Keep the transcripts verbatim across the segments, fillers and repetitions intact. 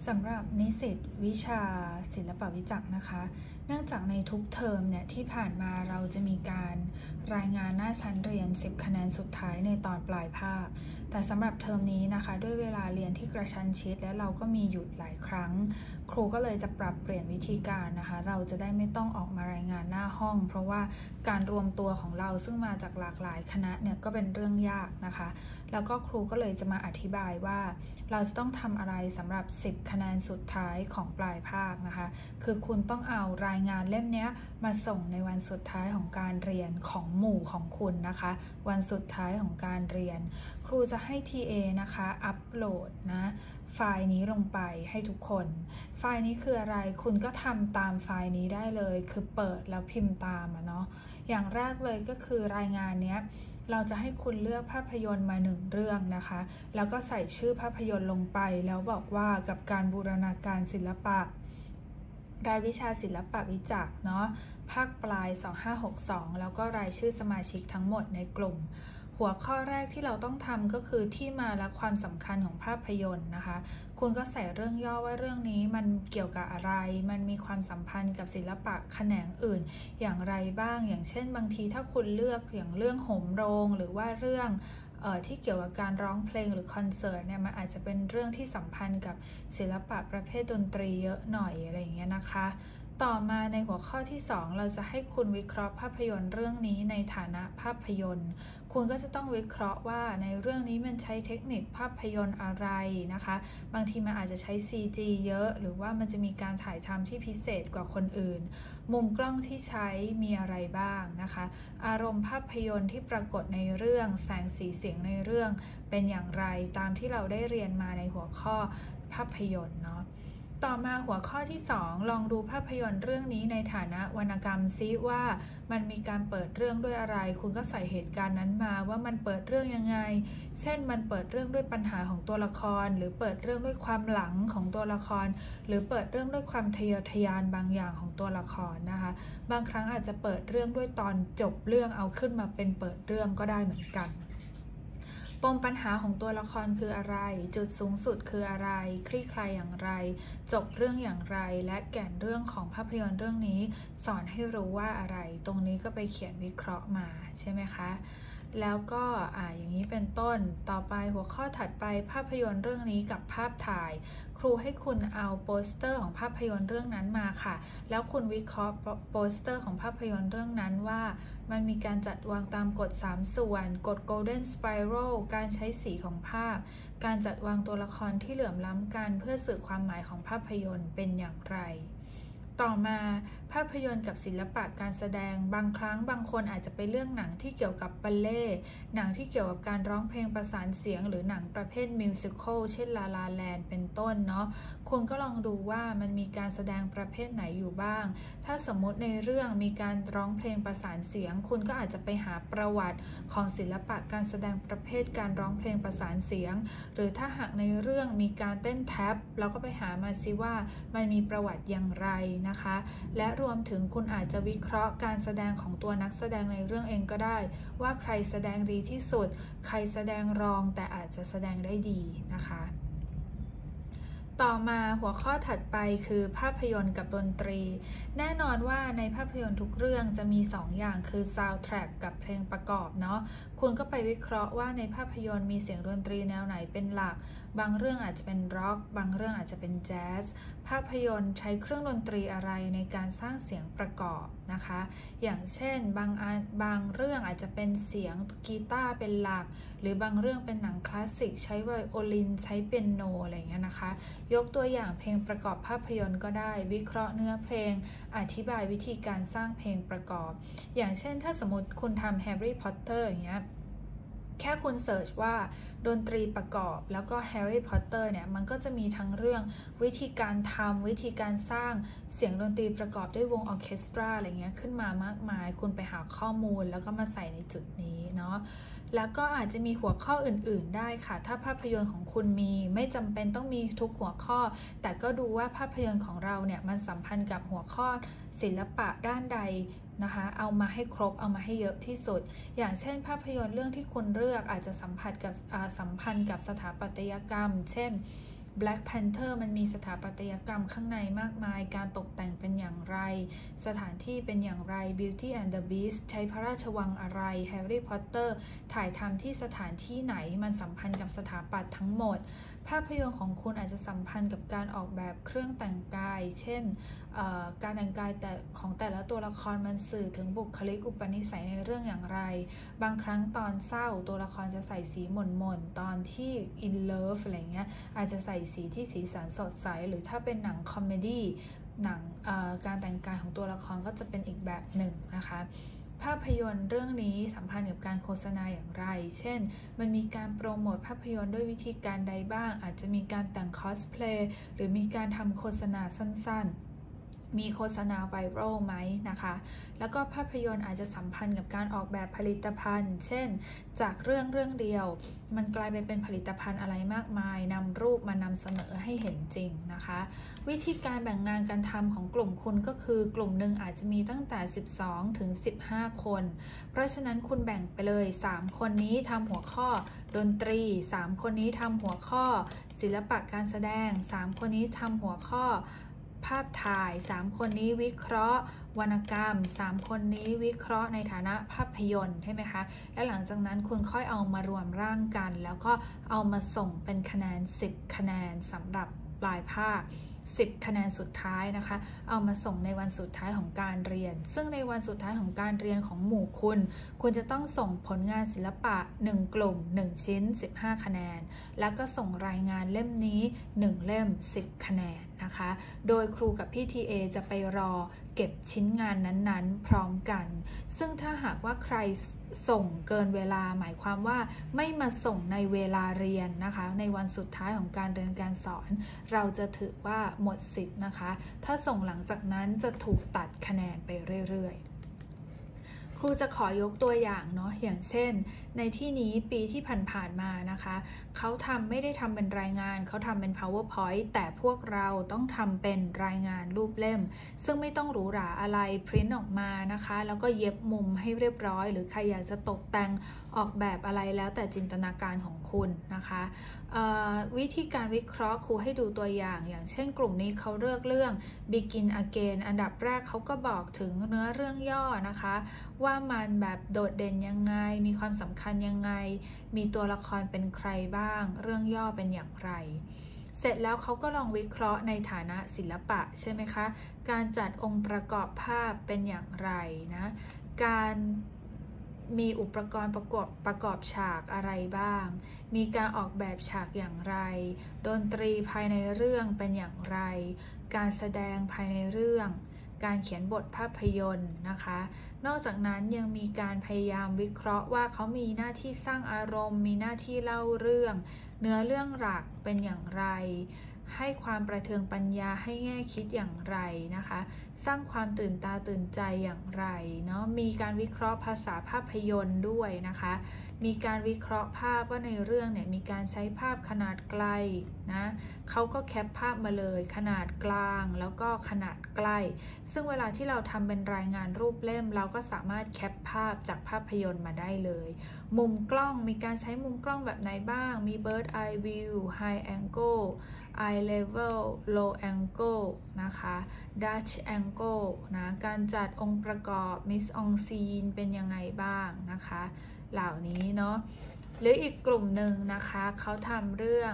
สำหรับนิสิตวิชาศิลปวิจักรนะคะเนื่องจากในทุกเทอมเนี่ยที่ผ่านมาเราจะมีการรายงานหน้าชั้นเรียนสิบคะแนนสุดท้ายในตอนปลายภาคแต่สำหรับเทอมนี้นะคะด้วยเวลาเรียนที่กระชั้นชิดและเราก็มีหยุดหลายครั้งครูก็เลยจะปรับเปลี่ยนวิธีการนะคะเราจะได้ไม่ต้องออกมารายงานหน้าห้องเพราะว่าการรวมตัวของเราซึ่งมาจากหลากหลายคณะเนี่ยก็เป็นเรื่องยากนะคะแล้วก็ครูก็เลยจะมาอธิบายว่าเราจะต้องทำอะไรสำหรับสิบคะแนนสุดท้ายของปลายภาคนะคะคือคุณต้องเอารายงานเล่มนี้มาส่งในวันสุดท้ายของการเรียนของหมู่ของคุณนะคะวันสุดท้ายของการเรียนครูจะให้ ที เอ นะคะอัปโหลดนะไฟล์นี้ลงไปให้ทุกคนไฟล์นี้คืออะไรคุณก็ทำตามไฟล์นี้ได้เลยคือเปิดแล้วพิมพ์ตามอะเนาะอย่างแรกเลยก็คือรายงานเนี้ยเราจะให้คุณเลือกภาพยนตร์มาหนึ่งเรื่องนะคะแล้วก็ใส่ชื่อภาพยนตร์ลงไปแล้วบอกว่ากับการบูรณาการศิลปะรายวิชาศิลปวิจักรเนาะภาคปลายสองห้าหกสองแล้วก็รายชื่อสมาชิกทั้งหมดในกลุ่มหัวข้อแรกที่เราต้องทำก็คือที่มาและความสำคัญของภาพยนตร์นะคะคุณก็ใส่เรื่องย่อว่าเรื่องนี้มันเกี่ยวกับอะไรมันมีความสัมพันธ์กับศิลปะแขนงอื่นอย่างไรบ้างอย่างเช่นบางทีถ้าคุณเลือกอย่างเรื่องโหมโรงหรือว่าเรื่องเอ่อที่เกี่ยวกับการร้องเพลงหรือคอนเสิร์ตเนี่ยมันอาจจะเป็นเรื่องที่สัมพันธ์กับศิลปะประเภทดนตรีเยอะหน่อยอะไรอย่างเงี้ยนะคะต่อมาในหัวข้อที่สองเราจะให้คุณวิเคราะห์ภาพยนตร์เรื่องนี้ในฐานะภาพยนตร์คุณก็จะต้องวิเคราะห์ว่าในเรื่องนี้มันใช้เทคนิคภาพยนตร์อะไรนะคะบางทีมันอาจจะใช้ ซี จี เยอะหรือว่ามันจะมีการถ่ายทำที่พิเศษกว่าคนอื่นมุมกล้องที่ใช้มีอะไรบ้างนะคะอารมณ์ภาพยนตร์ที่ปรากฏในเรื่องแสงสีเสียงในเรื่องเป็นอย่างไรตามที่เราได้เรียนมาในหัวข้อภาพยนตร์เนาะต่อมาหัวข้อที่สองลองดูภาพยนตร์เรื่องนี้ในฐานะวรรณกรรมซิว่ามันมีการเปิดเรื่องด้วยอะไรคุณก็ใส่เหตุการณ์นั้นมาว่ามันเปิดเรื่องยังไงเช่นมันเปิดเรื่องด้วยปัญหาของตัวละครหรือเปิดเรื่องด้วยความหลังของตัวละครหรือเปิดเรื่องด้วยความทะเยอทะยานบางอย่างของตัวละครนะคะบางครั้งอาจจะเปิดเรื่องด้วยตอนจบเรื่องเอาขึ้นมาเป็นเปิดเรื่องก็ได้เหมือนกันปมปัญหาของตัวละครคืออะไรจุดสูงสุดคืออะไรคลี่คลายอย่างไรจบเรื่องอย่างไรและแก่นเรื่องของภาพยนตร์เรื่องนี้สอนให้รู้ว่าอะไรตรงนี้ก็ไปเขียนวิเคราะห์มาใช่ไหมคะแล้วก็อ่าอย่างนี้เป็นต้นต่อไปหัวข้อถัดไปภาพยนตร์เรื่องนี้กับภาพถ่ายครูให้คุณเอาโปสเตอร์ของภาพยนตร์เรื่องนั้นมาค่ะแล้วคุณวิเคราะห์โปสเตอร์ของภาพยนตร์เรื่องนั้นว่ามันมีการจัดวางตามกฎสามส่วนกฎ Golden Spiral การใช้สีของภาพการจัดวางตัวละครที่เหลื่อมล้ำกันเพื่อสื่อความหมายของภาพยนตร์เป็นอย่างไรต่อมาภาพยนตร์กับศิลปะการแสดงบางครั้งบางคนอาจจะไปเลือกหนังที่เกี่ยวกับบัลเล่ต์หนังที่เกี่ยวกับการร้องเพลงประสานเสียงหรือหนังประเภทมิวสิควลเช่นลาลาแลนด์เป็นต้นเนาะคุณก็ลองดูว่ามันมีการแสดงประเภทไหนอยู่บ้างถ้าสมมติในเรื่องมีการร้องเพลงประสานเสียงคุณก็อาจจะไปหาประวัติของศิลปะการแสดงประเภทการร้องเพลงประสานเสียงหรือถ้าหากในเรื่องมีการเต้นแท็บเราก็ไปหามาซิว่ามันมีประวัติอย่างไรนะคะและรวมถึงคุณอาจจะวิเคราะห์การแสดงของตัวนักแสดงในเรื่องเองก็ได้ว่าใครแสดงดีที่สุดใครแสดงรองแต่อาจจะแสดงได้ดีนะคะต่อมาหัวข้อถัดไปคือภาพยนตร์กับดนตรีแน่นอนว่าในภาพยนตร์ทุกเรื่องจะมีสองอย่างคือ soundtrack กับเพลงประกอบเนาะคุณก็ไปวิเคราะห์ว่าในภาพยนตร์มีเสียงดนตรีแนวไหนเป็นหลักบางเรื่องอาจจะเป็นร็อกบางเรื่องอาจจะเป็นแจ๊สภาพยนตร์ใช้เครื่องดนตรีอะไรในการสร้างเสียงประกอบนะคะอย่างเช่นบางบางเรื่องอาจจะเป็นเสียงกีตาร์เป็นหลักหรือบางเรื่องเป็นหนังคลาสสิกใช้ไวโอลินใช้เปียโนอะไรอย่างเงี้ยนะคะยกตัวอย่างเพลงประกอบภาพยนตร์ก็ได้วิเคราะห์เนื้อเพลงอธิบายวิธีการสร้างเพลงประกอบอย่างเช่นถ้าสมมติคุณทำแฮร์รี่พอตเตอร์อย่างเงี้ยแค่คุณเสิร์ชว่าดนตรีประกอบแล้วก็แฮร์รี่พอตเตอร์เนี่ยมันก็จะมีทั้งเรื่องวิธีการทำวิธีการสร้างเสียงดนตรีประกอบด้วยวงออร์เคสตราอะไรเงี้ยขึ้นมามากมายคุณไปหาข้อมูลแล้วก็มาใส่ในจุดนี้เนาะแล้วก็อาจจะมีหัวข้ออื่นๆได้ค่ะถ้าภาพยนตร์ของคุณมีไม่จำเป็นต้องมีทุกหัวข้อแต่ก็ดูว่าภาพยนตร์ของเราเนี่ยมันสัมพันธ์กับหัวข้อศิลปะด้านใดนะคะเอามาให้ครบเอามาให้เยอะที่สุดอย่างเช่นภาพยนตร์เรื่องที่คุณเลือกอาจจะสัมผัสกับสัมพันธ์กับสถาปัตยกรรมเช่น Black Panther มันมีสถาปัตยกรรมข้างในมากมายการตกแต่งเป็นอย่างไรสถานที่เป็นอย่างไร Beauty and the Beast ใช้พระราชวังอะไร Harry Potter ถ่ายทำที่สถานที่ไหนมันสัมพันธ์กับสถาปัตย์ทั้งหมดภาพยนตร์ของคุณอาจจะสัมพันธ์กับการออกแบบเครื่องแต่งกายเช่นการแต่งกายแต่ของแต่ละตัวละครมันสื่อถึงบุคลิกอุปนิสัยในเรื่องอย่างไรบางครั้งตอนเศร้าตัวละครจะใส่สีหม่นๆตอนที่ in love อะไรเงี้ยอาจจะใส่สีที่สีสันสดใสหรือถ้าเป็นหนังคอมเมดี้หนังการแต่งกายของตัวละครก็จะเป็นอีกแบบหนึ่งนะคะภาพยนตร์เรื่องนี้สัมพันธ์กับการโฆษณาอย่างไรเช่นมันมีการโปรโมทภาพยนตร์ด้วยวิธีการใดบ้างอาจจะมีการแต่งคอสเพลย์หรือมีการทำโฆษณาสั้นๆมีโฆษณาไวรัลไหมนะคะแล้วก็ภาพยนตร์อาจจะสัมพันธ์กับการออกแบบผลิตภัณฑ์เช่นจากเรื่องเรื่องเดียวมันกลายไปเป็นผลิตภัณฑ์อะไรมากมายนำรูปมานำเสนอให้เห็นจริงนะคะวิธีการแบ่งงานการทำของกลุ่มคุณก็คือกลุ่มหนึ่งอาจจะมีตั้งแต่สิบสองถึงสิบห้าคนเพราะฉะนั้นคุณแบ่งไปเลยสามคนนี้ทำหัวข้อดนตรีสามคนนี้ทำหัวข้อศิลปะการแสดงสามคนนี้ทำหัวข้อภาพถ่ายสามคนนี้วิเคราะห์วรรณกรรมสามคนนี้วิเคราะห์ในฐานะภาพยนตร์ใช่ไหมคะและหลังจากนั้นคุณค่อยเอามารวมร่างกันแล้วก็เอามาส่งเป็นคะแนนสิบคะแนนสำหรับปลายภาคสิบคะแนนสุดท้ายนะคะเอามาส่งในวันสุดท้ายของการเรียนซึ่งในวันสุดท้ายของการเรียนของหมู่คุณคุณจะต้องส่งผลงานศิลปะหนึ่งกลุ่มหนึ่งชิ้นสิบห้าคะแนนแล้วก็ส่งรายงานเล่มนี้หนึ่งเล่มสิบคะแนนนะคะโดยครูกับพี่ ที เอ จะไปรอเก็บชิ้นงานนั้นๆพร้อมกันซึ่งถ้าหากว่าใครส่งเกินเวลาหมายความว่าไม่มาส่งในเวลาเรียนนะคะในวันสุดท้ายของการเรียนการสอนเราจะถือว่าหมดสิทธิ์นะคะถ้าส่งหลังจากนั้นจะถูกตัดคะแนนไปเรื่อยๆครูจะขอยกตัวอย่างเนาะอย่างเช่นในที่นี้ปีที่ผ่านๆมานะคะเขาทำไม่ได้ทำเป็นรายงานเขาทำเป็น powerpoint แต่พวกเราต้องทำเป็นรายงานรูปเล่มซึ่งไม่ต้องหรูหราอะไรพริ้นออกมานะคะแล้วก็เย็บมุมให้เรียบร้อยหรือใครอยากจะตกแต่งออกแบบอะไรแล้วแต่จินตนาการของคุณนะคะวิธีการวิเคราะห์ครูให้ดูตัวอย่างอย่างเช่นกลุ่มนี้เขาเลือกเรื่อง begin again อันดับแรกเขาก็บอกถึงเนื้อเรื่องย่อนะคะว่ามันแบบโดดเด่นยังไงมีความสำคัญยังไงมีตัวละครเป็นใครบ้างเรื่องย่อเป็นอย่างไรเสร็จแล้วเขาก็ลองวิเคราะห์ในฐานะศิลปะใช่ไหมคะการจัดองค์ประกอบภาพเป็นอย่างไรนะการมีอุปกรณ์ประกอบประกอบฉากอะไรบ้างมีการออกแบบฉากอย่างไรดนตรีภายในเรื่องเป็นอย่างไรการแสดงภายในเรื่องการเขียนบทภาพยนตร์นะคะนอกจากนั้นยังมีการพยายามวิเคราะห์ว่าเขามีหน้าที่สร้างอารมณ์มีหน้าที่เล่าเรื่องเนื้อเรื่องหลักเป็นอย่างไรให้ความประเทืองปัญญาให้แง่คิดอย่างไรนะคะสร้างความตื่นตาตื่นใจอย่างไรเนาะมีการวิเคราะห์ภาษาภาพยนตร์ด้วยนะคะมีการวิเคราะห์ภาพว่าในเรื่องเนี่ยมีการใช้ภาพขนาดไกลนะเขาก็แคปภาพมาเลยขนาดกลางแล้วก็ขนาดใกล้ซึ่งเวลาที่เราทำเป็นรายงานรูปเล่มเราก็สามารถแคปภาพจากภาพยนตร์มาได้เลยมุมกล้องมีการใช้มุมกล้องแบบไหนบ้างมี bird eye view high angle eye level low angle นะคะ Dutch angle นะการจัดองค์ประกอบ mise en scene เป็นยังไงบ้างนะคะเหล่านี้เนาะหรืออีกกลุ่มหนึ่งนะคะเขาทำเรื่อง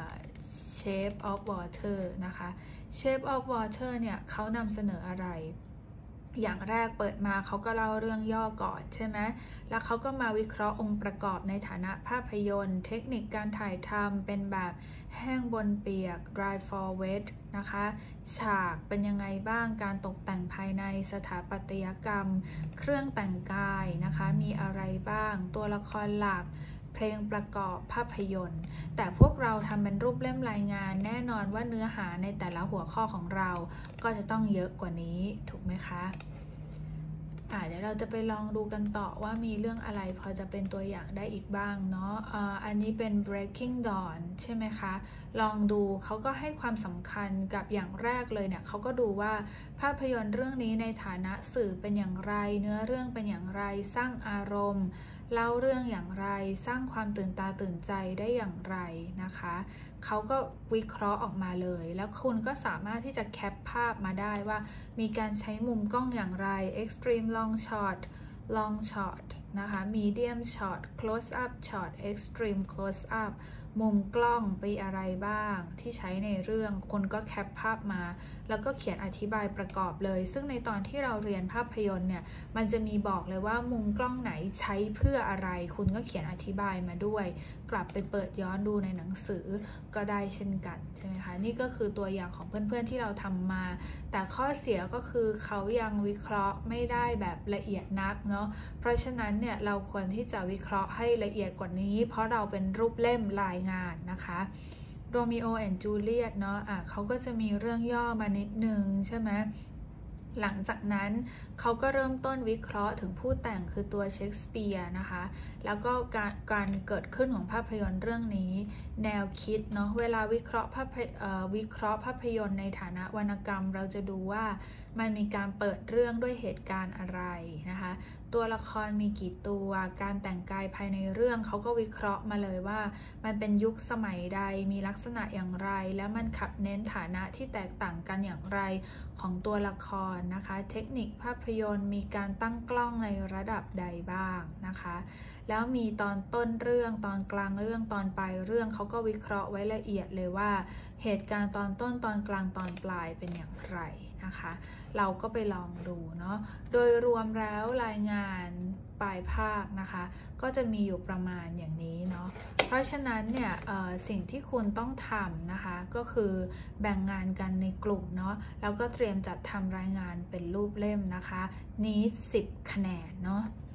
shape of water นะคะ shape of water เนี่ยเขานำเสนออะไรอย่างแรกเปิดมาเขาก็เล่าเรื่องย่อก่อนใช่ไหมแล้วเขาก็มาวิเคราะห์องค์ประกอบในฐานะภาพยนตร์เทคนิคการถ่ายทำเป็นแบบแห้งบนเปียก dry for wet นะคะฉากเป็นยังไงบ้างการตกแต่งภายในสถาปัตยกรรมเครื่องแต่งกายนะคะมีอะไรบ้างตัวละครหลักเพลงประกอบภาพยนตร์แต่พวกเราทำเป็นรูปเล่มรายงานแน่นอนว่าเนื้อหาในแต่ละหัวข้อของเราก็จะต้องเยอะกว่านี้ถูกไหมคะอ่าเดี๋ยวเราจะไปลองดูกันต่อว่ามีเรื่องอะไรพอจะเป็นตัวอย่างได้อีกบ้างเนาะอ่าอันนี้เป็น Breaking Dawn ใช่ไหมคะลองดูเขาก็ให้ความสำคัญกับอย่างแรกเลยเนี่ยเขาก็ดูว่าภาพยนตร์เรื่องนี้ในฐานะสื่อเป็นอย่างไรเนื้อเรื่องเป็นอย่างไรสร้างอารมณ์เล่าเรื่องอย่างไรสร้างความตื่นตาตื่นใจได้อย่างไรนะคะเขาก็วิเคราะห์ออกมาเลยแล้วคุณก็สามารถที่จะแคปภาพมาได้ว่ามีการใช้มุมกล้องอย่างไร extreme long shot long shot นะคะ medium shot close up shot extreme close up มุมกล้องไปอะไรบ้างที่ใช้ในเรื่องคนก็แคปภาพมาแล้วก็เขียนอธิบายประกอบเลยซึ่งในตอนที่เราเรียนภาพยนตร์เนี่ยมันจะมีบอกเลยว่ามุมกล้องไหนใช้เพื่ออะไรคุณก็เขียนอธิบายมาด้วยกลับไปเปิดย้อนดูในหนังสือก็ได้เช่นกันใช่ไหมคะนี่ก็คือตัวอย่างของเพื่อนๆที่เราทำมาแต่ข้อเสียก็คือเขายังวิเคราะห์ไม่ได้แบบละเอียดนักเนาะเพราะฉะนั้นเนี่ยเราควรที่จะวิเคราะห์ให้ละเอียดกว่านี้เพราะเราเป็นรูปเล่มรายงานนะคะโรมิโอแอนด์จูเลียตเนาะอ่ะเขาก็จะมีเรื่องย่อมานิดนึงใช่ไหมหลังจากนั้นเขาก็เริ่มต้นวิเคราะห์ถึงผู้แต่งคือตัวเชคสเปียร์นะคะแล้วก็การการเกิดขึ้นของภาพยนตร์เรื่องนี้แนวคิดเนาะเวลาวิเคราะห์ภาพวิเคราะห์ภาพยนตร์ในฐานะวรรณกรรมเราจะดูว่ามันมีการเปิดเรื่องด้วยเหตุการณ์อะไรนะคะตัวละครมีกี่ตัวการแต่งกายภายในเรื่องเขาก็วิเคราะห์มาเลยว่ามันเป็นยุคสมัยใดมีลักษณะอย่างไรและมันขับเน้นฐานะที่แตกต่างกันอย่างไรของตัวละครนะคะเทคนิคภาพยนตร์มีการตั้งกล้องในระดับใดบ้างนะคะแล้วมีตอนต้นเรื่องตอนกลางเรื่องตอนปลายเรื่องเขาก็วิเคราะห์ไว้ละเอียดเลยว่าเหตุการณ์ตอนต้นตอนกลางตอนปลายเป็นอย่างไรนะคะเราก็ไปลองดูเนาะโดยรวมแล้วรายงานปลายภาคนะคะก็จะมีอยู่ประมาณอย่างนี้เนาะเพราะฉะนั้นเนี่ยสิ่งที่คุณต้องทำนะคะก็คือแบ่งงานกันในกลุ่มเนาะแล้วก็เตรียมจัดทำรายงานเป็นรูปเล่มนะคะนี้สิบคะแนนเนาะ